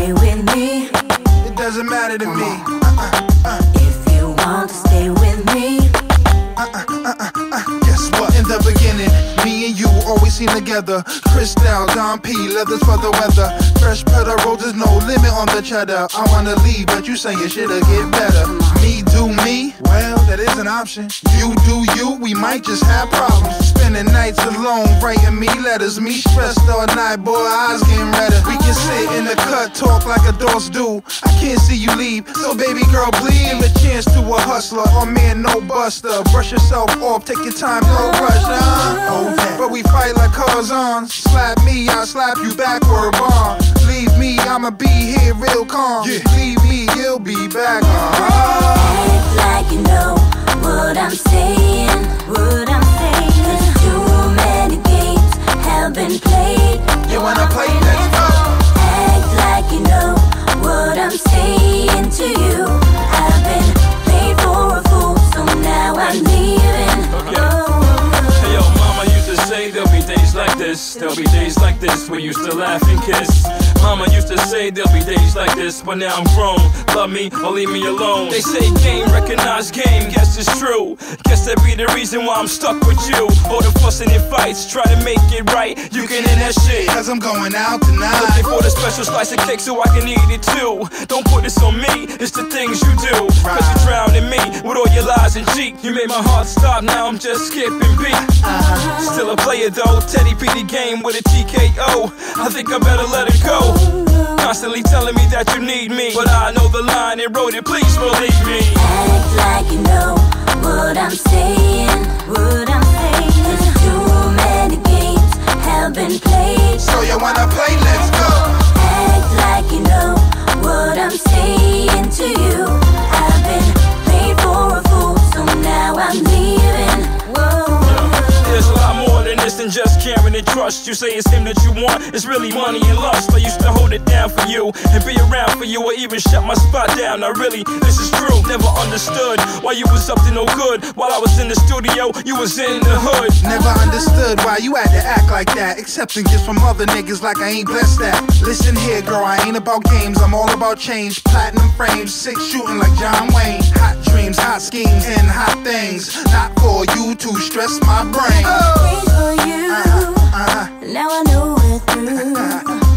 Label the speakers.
Speaker 1: stay with me.
Speaker 2: It doesn't matter to me.
Speaker 1: If you want to stay with me.
Speaker 2: Guess what? In the beginning, me and you always seem together. Cristal, Don P, leathers for the weather. Fresh Pedal roses, no limit on the cheddar. I wanna leave, but you saying shit'll get better. Me do me? Well, that is an option. You do you? We might just have problems. Spending nights alone, writing me letters. Me stressed all night, boy, eyes getting redder. We can sit in the cut, talk like adults do. I can't see you leave, so baby girl, please give a chance to a hustler. Or man, no buster. Brush yourself off, take your time, no rush, but we fight like cars on. Slap me, I'll slap you backward, bomb. Leave me, I'ma be here real calm. Leave me, you'll be back.
Speaker 1: Act like you know what I'm saying, what I'm saying. 'Cause too many games have been played.
Speaker 2: You wanna play? Let's go.
Speaker 1: Act like you know what I'm saying to you. I've been played for a fool, so now I'm leaving.
Speaker 3: Hey yo, mama used to say there'll be days like this. There'll be days like this where you used to laugh and kiss. Mama used to say there'll be days like this, but now I'm grown. Love me or leave me alone. They say game, recognize game, guess it's true. Guess that be the reason why I'm stuck with you. All the fussing and fights, try to make it right. You can end that shit,
Speaker 2: Cause I'm going out tonight.
Speaker 3: looking for the special slice of cake so I can eat it too. Don't put this on me, it's the things you do. Cause you drowned in me with all your lies and cheat. You made my heart stop, now I'm just skipping beat. Still a player though, Teddy P the game with a TKO. I think I better let it go. Constantly telling me that you need me, but I know the line and wrote it, please believe me.
Speaker 1: Act like you know what I'm saying, what I'm saying. 'Cause too many games have been played.
Speaker 2: So you wanna play? Let's go.
Speaker 1: Act like you know what I'm saying to you. I've been played for a fool, so now I'm leaving. Whoa.
Speaker 3: There's a lot more than this than just caring and trust. You say it's him that you want, it's really money and lust. I used to hold it down for you and be around for you, or even shut my spot down. Now really, this is true. Never understood why you was up to no good. While I was in the studio, you was in the hood.
Speaker 2: Never understood why you had to act like that. Accepting gifts from other niggas like I ain't blessed that. Listen here, girl, I ain't about games, I'm all about change. Platinum frames, 6 shooting like John Wayne. Hot dreams, hot schemes, and hot things. Not for you to stress my brain.
Speaker 1: Wait for you. Now I know we're through.